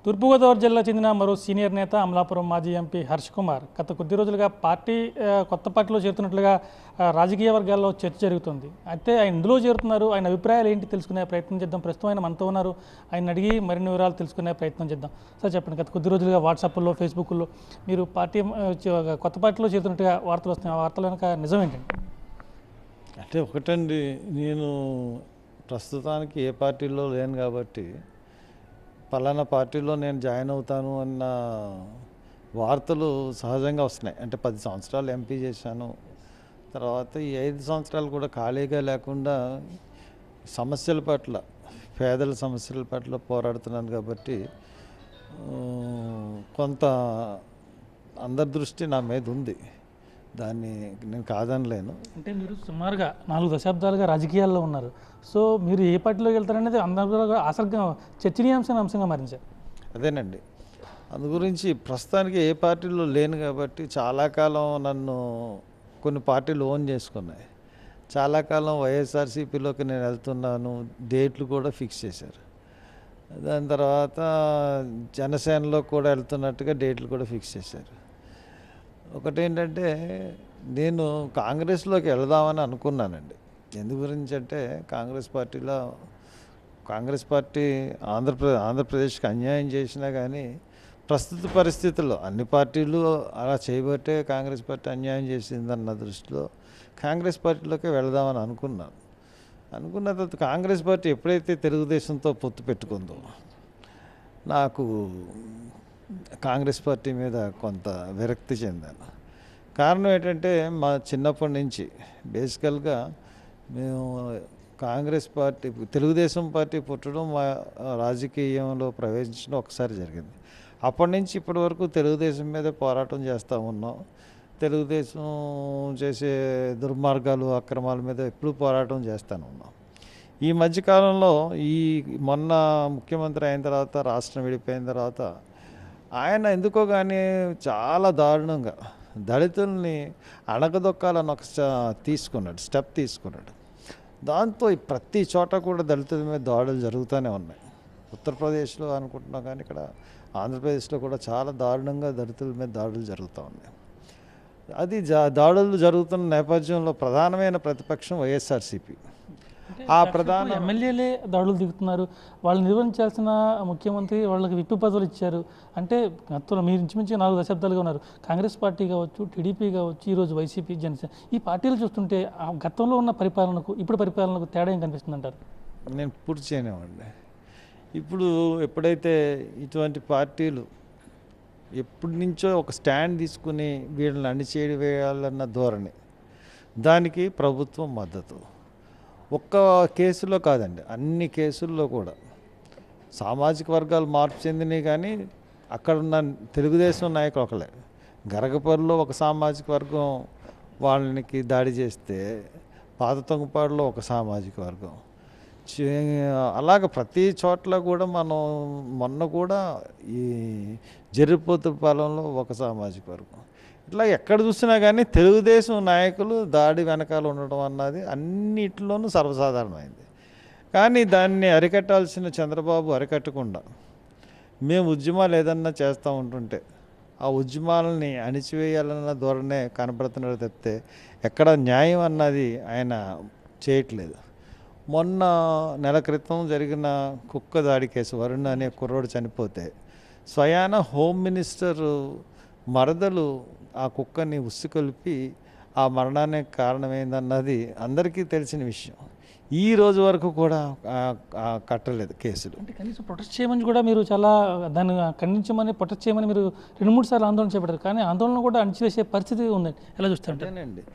తూర్పుగోదావరి జిల్లా చెందిన మరో సీనియర్ నేత అమలాపురం మాజీ ఎంపీ హర్ష్ కుమార్ గత కొద్ది రోజులుగా కొత్త పార్టీలో చేరుతున్నట్లుగా రాజకీయ వర్గాల్లో చర్చ జరుగుతుంది. అయితే ఆయన ఇందులో చేరుతున్నారు, ఆయన అభిప్రాయాలు ఏంటి తెలుసుకునే ప్రయత్నం చేద్దాం. ప్రస్తుతం ఆయన మనతో ఉన్నారు, ఆయన అడిగి మరిన్ని వివరాలు తెలుసుకునే ప్రయత్నం చేద్దాం. సార్ చెప్పండి, గత కొద్ది రోజులుగా వాట్సాప్లో ఫేస్బుక్లో మీరు కొత్త పార్టీలో చేరుతున్నట్టుగా వార్తలు వస్తున్నాయి. ఆ వార్తల వెనక నిజం ఏంటండి? అంటే ఒకటండి, నేను ప్రస్తుతానికి ఏ పార్టీలో లేను కాబట్టి పలానా పార్టీలో నేను జాయిన్ అవుతాను అన్న వార్తలు సహజంగా వస్తున్నాయి. అంటే 10 సంవత్సరాలు ఎంపీ చేశాను, తర్వాత ఈ 5 సంవత్సరాలు కూడా ఖాళీగా లేకుండా సమస్యల పట్ల, పేదల సమస్యల పట్ల పోరాడుతున్నాను కాబట్టి కొంత అందరి దృష్టి నా మీద ఉంది. దాన్ని నేను కాదనలేను. అంటే మీరు సుమారుగా 4 దశాబ్దాలుగా రాజకీయాల్లో ఉన్నారు. సో మీరు ఏ పార్టీలోకి వెళ్తారనేది అందరూ ఆసక్తిగా చర్చనీయాంశమైన అంశంగా మారించారు. అదేనండి, అందు గురించి ప్రస్తుతానికి ఏ పార్టీలో లేను కాబట్టి చాలా కాలం నన్ను కొన్ని పార్టీలు ఓన్ చేసుకున్నాయి. చాలా కాలం వైఎస్ఆర్సీపీలోకి నేను వెళ్తున్నాను, డేట్లు కూడా ఫిక్స్ చేశారు. దాని తర్వాత జనసేనలో కూడా వెళ్తున్నట్టుగా డేట్లు కూడా ఫిక్స్ చేశారు. ఒకటేంటంటే, నేను కాంగ్రెస్లోకి వెళదామని అనుకున్నానండి. ఎందు గురించి అంటే కాంగ్రెస్ పార్టీ ఆంధ్రప్రదేశ్కి అన్యాయం చేసినా కానీ ప్రస్తుత పరిస్థితుల్లో అన్ని పార్టీలు అలా చేయబట్టే కాంగ్రెస్ పార్టీ అన్యాయం చేసిందన్న దృష్టిలో కాంగ్రెస్ పార్టీలోకి వెళదామని అనుకున్న తర్వాత కాంగ్రెస్ పార్టీ ఎప్పుడైతే తెలుగుదేశంతో పొత్తు పెట్టుకుందో నాకు కాంగ్రెస్ పార్టీ మీద కొంత విరక్తి చెందాను. కారణం ఏంటంటే, మా చిన్నప్పటి నుంచి బేసికల్గా మేము కాంగ్రెస్ పార్టీ, తెలుగుదేశం పార్టీ పుట్టడం, మా రాజకీయంలో ప్రవేశించడం ఒకసారి జరిగింది. అప్పటి నుంచి ఇప్పటి వరకు తెలుగుదేశం మీద పోరాటం చేస్తూ ఉన్నాం. తెలుగుదేశం చేసే దుర్మార్గాలు, అక్రమాల మీద ఎప్పుడూ పోరాటం చేస్తూనే ఉన్నాం. ఈ మధ్యకాలంలో మొన్న ముఖ్యమంత్రి అయిన తర్వాత, రాష్ట్రం విడిపోయిన తర్వాత ఆయన ఎందుకో కానీ చాలా దారుణంగా దళితుల్ని అణగదొక్కాలని ఒక స్టెప్ తీసుకున్నాడు. దాంతో ప్రతి చోట కూడా దళితుల మీద దాడులు జరుగుతూనే ఉన్నాయి. ఉత్తరప్రదేశ్లో అనుకుంటున్నాం, కానీ ఇక్కడ ఆంధ్రప్రదేశ్లో కూడా చాలా దారుణంగా దళితుల మీద దాడులు జరుగుతూ ఉన్నాయి. అది దాడులు జరుగుతున్న నేపథ్యంలో ప్రధానమైన ప్రతిపక్షం వైఎస్ఆర్సీపీ. ఆ ప్రధాన ఎమ్మెల్యేలే దాడులు దిగుతున్నారు. వాళ్ళు నిర్వహించాల్సిన ముఖ్యమంత్రి వాళ్ళకి విప్పు పదవులు ఇచ్చారు. అంటే గతంలో మీరు ఇంచుమించు 4 దశాబ్దాలుగా ఉన్నారు. కాంగ్రెస్ పార్టీ కావచ్చు, టీడీపీ కావచ్చు, ఈరోజు వైసీపీ, జనసేన, ఈ పార్టీలు చూస్తుంటే ఆ గతంలో ఉన్న పరిపాలనకు ఇప్పుడు పరిపాలనకు తేడా ఏం కనిపిస్తుంది అంటారు? నేను పూర్తి చేయనివ్వండి. ఇప్పుడు ఎప్పుడైతే ఇటువంటి పార్టీలు ఎప్పటి నుంచో ఒక స్టాండ్ తీసుకుని వీళ్ళని అణిచివేయాలన్న ధోరణి, దానికి ప్రభుత్వం మద్దతు. ఒక్క కేసులో కాదండి, అన్ని కేసుల్లో కూడా సామాజిక వర్గాలు మార్పు చెందినవి. కానీ అక్కడున్న తెలుగుదేశం నాయకులు ఒకలే. గరగపల్లిలో ఒక సామాజిక వర్గం వాళ్ళకి దాడి చేస్తే, పాత తొంగపాడులో ఒక సామాజిక వర్గం, అలాగ ప్రతి చోట్ల కూడా మనం మొన్న కూడా ఈ జరిపోతుపాలెంలో ఒక సామాజిక వర్గం, ఇట్లా ఎక్కడ చూసినా కానీ తెలుగుదేశం నాయకులు దాడి వెనకాల ఉండడం అన్నది అన్నిటిలోనూ సర్వసాధారణమైంది. కానీ దాన్ని అరికట్టాల్సిన చంద్రబాబు అరికట్టకుండా మేము ఉద్యమాలు ఏదన్నా చేస్తూ ఉంటుంటే ఆ ఉద్యమాలని అణిచివేయాలన్న ధోరణే కనపడుతున్నాడు తప్పితే ఎక్కడ న్యాయం అన్నది ఆయన చేయట్లేదు. మొన్న నెల క్రితం జరిగిన కుక్క దాడి కేసు, వరుణ్ అనే కుర్రోడు చనిపోతే స్వయాన హోమ్ మినిస్టర్ మరదలు ఆ కుక్కని ఉసికొల్పి ఆ మరణానికి కారణమైందన్నది అందరికీ తెలిసిన విషయం. ఈ రోజు వరకు కూడా కట్టలేదు కేసులు. అంటే కనీసం ప్రొటెస్ట్ చేయమని కూడా మీరు చాలా దాన్ని ఖండించమని, ప్రొటెస్ట్ చేయమని మీరు 2-3 సార్లు ఆందోళన చేపట్టారు. కానీ ఆందోళన కూడా అణిచివేసే పరిస్థితి ఉందండి. ఎలా చూస్తానండి,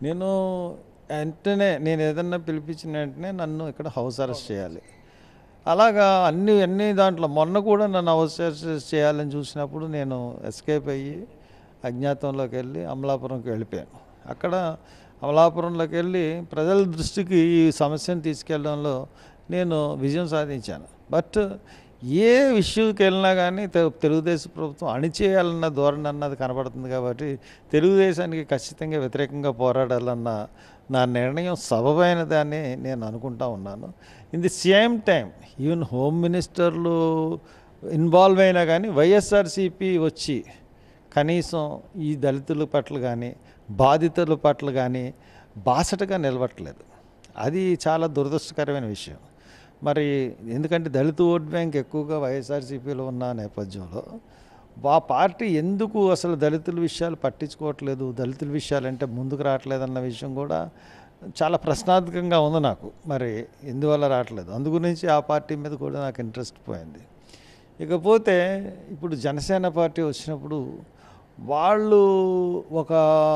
నేను ఏదన్నా పిలిపించిన వెంటనే నన్ను ఇక్కడ హౌస్ అరెస్ట్ చేయాలి. అలాగా అన్ని దాంట్లో మొన్న కూడా నన్ను హౌస్ అరెస్ట్ చేయాలని చూసినప్పుడు నేను ఎస్కేప్ అయ్యి అజ్ఞాతంలోకి వెళ్ళి అమలాపురంకి వెళ్ళిపోయాను. అక్కడ అమలాపురంలోకి వెళ్ళి ప్రజల దృష్టికి ఈ సమస్యను తీసుకెళ్ళడంలో నేను విజయం సాధించాను. బట్ ఏ విషయంకి వెళ్ళినా కానీ తెలుగుదేశం ప్రభుత్వం అణిచేయాలన్న ధోరణి అన్నది కనబడుతుంది. కాబట్టి తెలుగుదేశానికి ఖచ్చితంగా వ్యతిరేకంగా పోరాడాలన్న నా నిర్ణయం సబబైనదని నేను అనుకుంటా ఉన్నాను. In the same time even home మినిస్టర్లు ఇన్వాల్వ్ అయినా కానీ వైఎస్ఆర్సీపీ వచ్చి కనీసం ఈ దళితుల పట్ల కానీ బాధితుల పట్ల కానీ బాసటగా నిలబట్టలేదు. అది చాలా దురదృష్టకరమైన విషయం. మరి ఎందుకంటే దళిత ఓట్ బ్యాంక్ ఎక్కువగా వైఎస్ఆర్సీపీలో ఉన్న నేపథ్యంలో ఆ పార్టీ ఎందుకు అసలు దళితుల విషయాలు పట్టించుకోవట్లేదు, దళితుల విషయాలంటే ముందుకు రావట్లేదన్న విషయం కూడా చాలా ప్రశ్నార్థకంగా ఉంది నాకు. మరి ఎందువల్ల రావట్లేదు, అందుగురించి ఆ పార్టీ మీద కూడా నాకు ఇంట్రెస్ట్ పోయింది. ఇకపోతే ఇప్పుడు జనసేన పార్టీ వచ్చినప్పుడు వాళ్ళు ఒక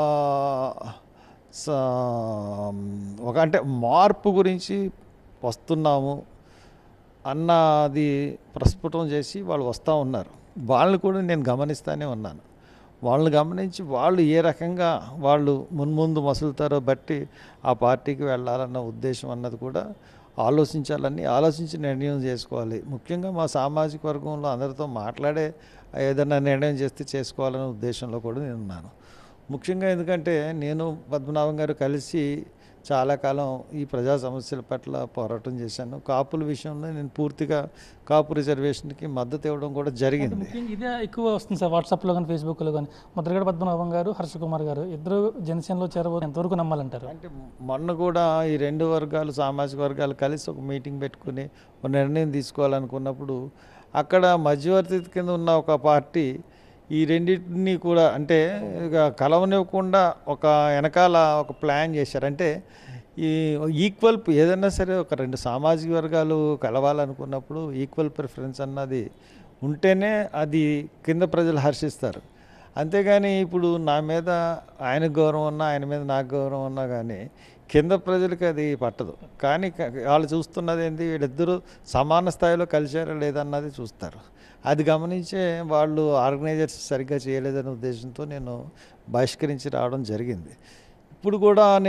అంటే మార్పు గురించి వస్తున్నాము అన్నది ప్రస్ఫుటం చేసి వాళ్ళు వస్తూ ఉన్నారు. వాళ్ళని కూడా నేను గమనిస్తూనే ఉన్నాను. వాళ్ళని గమనించి వాళ్ళు ఏ రకంగా వాళ్ళు మున్ముందు మసులుతారో బట్టి ఆ పార్టీకి వెళ్ళాలన్న ఉద్దేశం అన్నది కూడా ఆలోచించి నిర్ణయం చేసుకోవాలి. ముఖ్యంగా మా సామాజిక వర్గంలో అందరితో మాట్లాడే ఏదైనా నిర్ణయం చేస్తే చేసుకోవాలనే ఉద్దేశంలో కూడా నేను ఉన్నాను. ముఖ్యంగా ఎందుకంటే నేను పద్మనాభం గారు కలిసి చాలా కాలం ఈ ప్రజా సమస్యల పట్ల పోరాటం చేశాను. కాపుల విషయంలో నేను పూర్తిగా కాపు రిజర్వేషన్కి మద్దతు ఇవ్వడం కూడా జరిగింది. ముఖ్యంగా ఇదే ఎక్కువ వస్తుంది సార్, వాట్సాప్లో కానీ ఫేస్బుక్లో కానీ. ముద్రగడ పద్మనాభం గారు, హర్ష కుమార్ గారు ఇద్దరు జనసేనలో చేరబోతే ఎంతవరకు నమ్మాలంటారు? అంటే మొన్న కూడా ఈ రెండు వర్గాలు సామాజిక వర్గాలు కలిసి ఒక మీటింగ్ పెట్టుకుని ఒక నిర్ణయం తీసుకోవాలనుకున్నప్పుడు అక్కడ మధ్యవర్తి కింద ఉన్న ఒక పార్టీ ఈ రెండింటిని కూడా అంటే కలవనివ్వకుండా ఒక వెనకాల ఒక ప్లాన్ చేశారు. అంటే ఈ ఈక్వల్ ఏదైనా సరే ఒక రెండు సామాజిక వర్గాలు కలవాలనుకున్నప్పుడు ఈక్వల్ ప్రిఫరెన్స్ అన్నది ఉంటేనే అది కింద ప్రజలు హర్షిస్తారు. అంతేగాని ఇప్పుడు నా మీద ఆయనకు గౌరవం ఉన్నా ఆయన మీద నాకు గౌరవం ఉన్నా కానీ కింద ప్రజలకి అది పట్టదు. కానీ వాళ్ళు చూస్తున్నది ఏంటి, వీళ్ళిద్దరూ సమాన స్థాయిలో కలిశారా లేదన్నది చూస్తారు. అది గమనించే వాళ్ళు ఆర్గనైజర్స్ సరిగ్గా చేయలేదనే ఉద్దేశంతో నేను బహిష్కరించి రావడం జరిగింది. ఇప్పుడు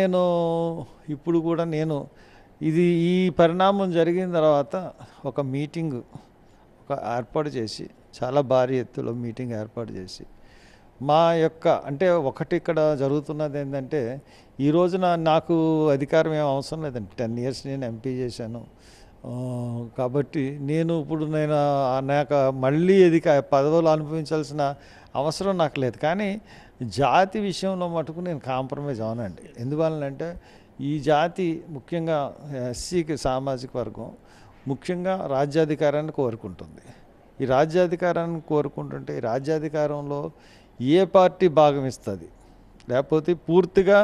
కూడా నేను ఇది ఈ పరిణామం జరిగిన తర్వాత ఒక మీటింగ్ ఏర్పాటు చేసి చాలా భారీ ఎత్తులో మీటింగ్ ఏర్పాటు చేసి మా యొక్క అంటే ఒకటి ఇక్కడ జరుగుతున్నది ఏంటంటే ఈ రోజున నాకు అధికారం ఏం అవసరం లేదండి. 10 years నేను ఎంపీ చేశాను. కాబట్టి ఇప్పుడు నాకు మళ్ళీ పదవులు అనుభవించాల్సిన అవసరం నాకు లేదు. కానీ జాతి విషయంలో మటుకు నేను కాంప్రమైజ్ అవనండి. ఎందువల్లంటే ఈ జాతి ముఖ్యంగా ఎస్సీకి సామాజిక వర్గం ముఖ్యంగా రాజ్యాధికారాన్ని కోరుకుంటుంది. ఈ రాజ్యాధికారాన్ని కోరుకుంటుంటే ఈ రాజ్యాధికారంలో ఏ పార్టీ భాగం ఇస్తుంది, లేకపోతే పూర్తిగా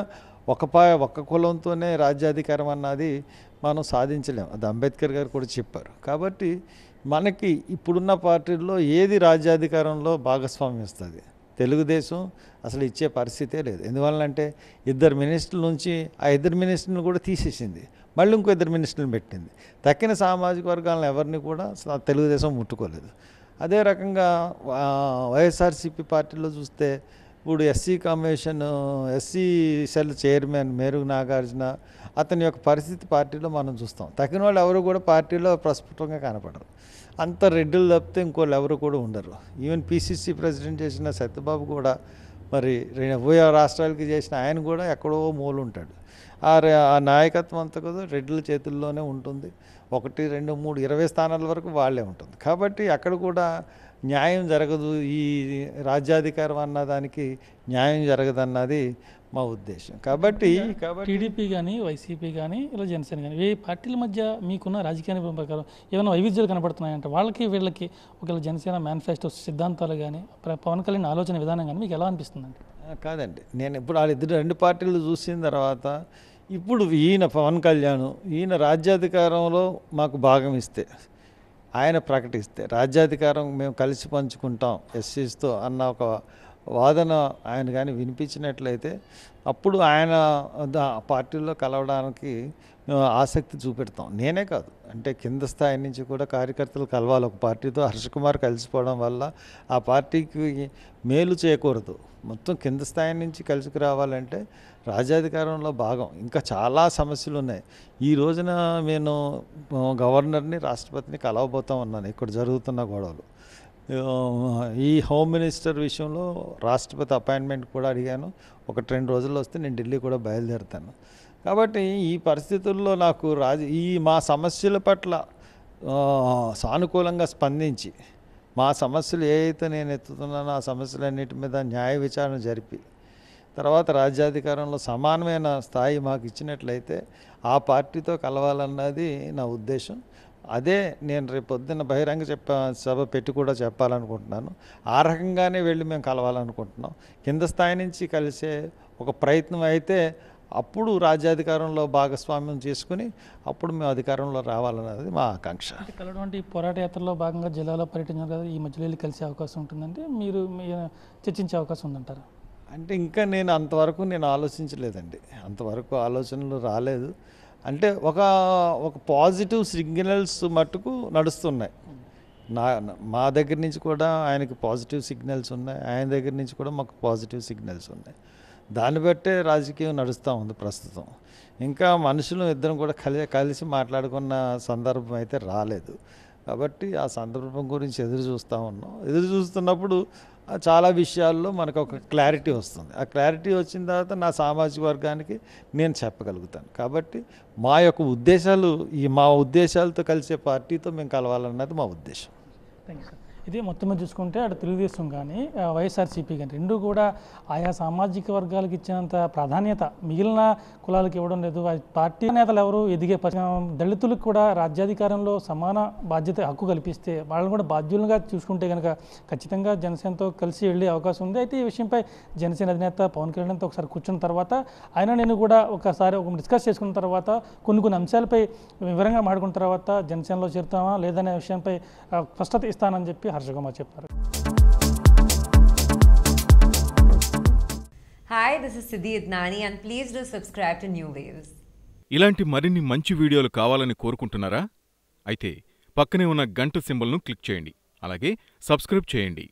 ఒక కులంతోనే రాజ్యాధికారం అన్నది మనం సాధించలేం. అది అంబేద్కర్ గారు కూడా చెప్పారు. కాబట్టి మనకి ఇప్పుడున్న పార్టీల్లో ఏది రాజ్యాధికారంలో భాగస్వామ్యం ఇస్తుంది? తెలుగుదేశం అసలు ఇచ్చే పరిస్థితే లేదు. ఎందువల్లంటే 2 మినిస్టర్ల నుంచి ఆ 2 మినిస్టర్లను కూడా తీసేసింది, మళ్ళీ ఇంకో 2 మినిస్టర్లను పెట్టింది. తక్కిన సామాజిక వర్గాలను ఎవరిని కూడా తెలుగుదేశం ముట్టుకోలేదు. అదే రకంగా వైఎస్ఆర్సీపీ పార్టీలో చూస్తే ఇప్పుడు SC commission SC cell chairman Merugu Nagarjuna అతని యొక్క పరిస్థితి పార్టీలో మనం చూస్తాం. తక్కిన వాళ్ళు ఎవరు కూడా పార్టీలో ప్రస్ఫుటంగా కనపడరు. అంత రెడ్డిలు తప్పితే ఇంకోళ్ళు ఎవరు కూడా ఉండరు. ఈవెన్ పిసిసి ప్రెసిడెంట్ చేసిన సత్యబాబు కూడా మరి ఉభయ రాష్ట్రాలకి చేసిన ఆయన కూడా ఎక్కడో మూలు ఉంటాడు. ఆ నాయకత్వం అంతా కూడా రెడ్డిల చేతుల్లోనే ఉంటుంది. 1, 2, 3, 20 స్థానాల వరకు వాళ్ళే ఉంటుంది. కాబట్టి అక్కడ కూడా న్యాయం జరగదు, ఈ రాజ్యాధికారం అన్నదానికి న్యాయం జరగదన్నది మా ఉద్దేశం. కాబట్టి టీడీపీ కానీ వైసీపీ కానీ ఇలా జనసేన కానీ ఈ పార్టీల మధ్య మీకున్న రాజకీయ అనుభవం ప్రకారం ఏమైనా వైవిధ్యాలు కనబడుతున్నాయంటే వాళ్ళకి వీళ్ళకి ఒకవేళ జనసేన మేనిఫెస్టో సిద్ధాంతాలు కానీ పవన్ కళ్యాణ్ ఆలోచన విధానం కానీ మీకు ఎలా అనిపిస్తుందండి? కాదండి, నేను ఇప్పుడు వాళ్ళిద్దరు 2 పార్టీలు చూసిన తర్వాత ఇప్పుడు పవన్ కళ్యాణ్ రాజ్యాధికారంలో మాకు భాగం ఇస్తే, ఆయన ప్రకటిస్తే రాజ్యాధికారం మేము కలిసి పంచుకుంటాం ఎస్సీస్తో అన్న ఒక వాదన ఆయన కానీ వినిపించినట్లయితే అప్పుడు ఆయన పార్టీలో కలవడానికి ఆసక్తి చూపెడతాం. నేనే కాదు, అంటే కింద స్థాయి నుంచి కూడా కార్యకర్తలు కలవాలి. ఒక పార్టీతో హర్ష కుమార్ కలిసిపోవడం వల్ల ఆ పార్టీకి మేలు చేకూరదు. మొత్తం కింద స్థాయి నుంచి కలిసికి రావాలంటే రాజ్యాధికారంలో భాగం. ఇంకా చాలా సమస్యలు ఉన్నాయి. ఈ రోజున నేను గవర్నర్ని రాష్ట్రపతిని కలవబోతా ఉన్నాను. ఇక్కడ జరుగుతున్న గొడవలు, ఈ హోమ్ మినిస్టర్ విషయంలో రాష్ట్రపతి అపాయింట్మెంట్ కూడా అడిగాను. 1-2 రోజుల్లో వస్తే నేను ఢిల్లీ కూడా బయలుదేరుతాను. కాబట్టి ఈ పరిస్థితుల్లో నాకు మా సమస్యల పట్ల సానుకూలంగా స్పందించి మా సమస్యలు ఏవైతే నేను ఎత్తుతున్నానో ఆ సమస్యలన్నిటి మీద న్యాయ విచారణ జరిపి తర్వాత రాజ్యాధికారంలో సమానమైన స్థాయి మాకు ఇచ్చినట్లయితే ఆ పార్టీతో కలవాలన్నది నా ఉద్దేశం. అదే నేను రేపు పొద్దున్న బహిరంగ సభ పెట్టి కూడా చెప్పాలనుకుంటున్నాను. ఆ రకంగానే వెళ్ళి మేము కలవాలనుకుంటున్నాం. కింద స్థాయి నుంచి కలిసే ఒక ప్రయత్నం అయితే అప్పుడు రాజ్యాధికారంలో భాగస్వామ్యం చేసుకుని అప్పుడు మేము అధికారంలో రావాలన్నది మా ఆకాంక్ష. కలవటువంటి పోరాట యాత్రలో భాగంగా జిల్లాలో పర్యటించారు కదా, ఈ మధ్యలో వెళ్ళి కలిసే అవకాశం ఉంటుందంటే మీరు చర్చించే అవకాశం ఉందంటారా? అంటే ఇంకా నేను అంతవరకు ఆలోచించలేదండి. అంతవరకు ఆలోచనలు రాలేదు. అంటే ఒక పాజిటివ్ సిగ్నల్స్ మట్టుకు నడుస్తున్నాయి. మా దగ్గర నుంచి కూడా ఆయనకి పాజిటివ్ సిగ్నల్స్ ఉన్నాయి, ఆయన దగ్గర నుంచి కూడా మాకు పాజిటివ్ సిగ్నల్స్ ఉన్నాయి. దాన్ని బట్టే రాజకీయం నడుస్తూ ఉంది ప్రస్తుతం. ఇంకా మనుషులు ఇద్దరం కూడా కలిసి మాట్లాడుకున్న సందర్భం అయితే రాలేదు. కాబట్టి ఆ సందర్భం గురించి ఎదురు చూస్తూ ఉన్నాం. ఎదురు చూస్తున్నప్పుడు చాలా విషయాల్లో మనకు ఒక క్లారిటీ వస్తుంది. ఆ క్లారిటీ వచ్చిన తర్వాత నా సామాజిక వర్గానికి నేను చెప్పగలుగుతాను. కాబట్టి మా యొక్క ఉద్దేశాలు మా ఉద్దేశాలతో కలిసే పార్టీతో మేము కలవాలన్నది మా ఉద్దేశం. Thank you sir. ఇది మొత్తం మీద చూసుకుంటే అటు తెలుగుదేశం కానీ వైఎస్ఆర్సీపీ కానీ రెండు కూడా ఆయా సామాజిక వర్గాలకు ఇచ్చినంత ప్రాధాన్యత మిగిలిన కులాలకు ఇవ్వడం లేదు. పార్టీ నేతలు ఎవరు ఎదిగే దళితులకు కూడా రాజ్యాధికారంలో సమాన బాధ్యత హక్కు కల్పిస్తే వాళ్ళని కూడా బాధ్యులుగా చూసుకుంటే కనుక ఖచ్చితంగా జనసేనతో కలిసి వెళ్ళే అవకాశం ఉంది. అయితే ఈ విషయంపై జనసేన అధినేత పవన్ కళ్యాణ్తో ఒకసారి కూర్చున్న తర్వాత నేను కూడా ఒకసారి డిస్కస్ చేసుకున్న తర్వాత కొన్ని అంశాలపై వివరంగా మాట్లాడుకున్న తర్వాత జనసేనలో చేరుతామా లేదనే విషయంపై స్పష్టత ఇస్తానని చెప్పి హర్షకుమార్ చెప్పారు. Hi, this is Siddhi Idnani and please do subscribe to New Waves. ఇలాంటి మరిన్ని మంచి వీడియోలు కావాలని కోరుకుంటున్నారా? అయితే పక్కనే ఉన్న గంట సింబల్ను క్లిక్ చేయండి. అలాగే సబ్స్క్రైబ్ చేయండి.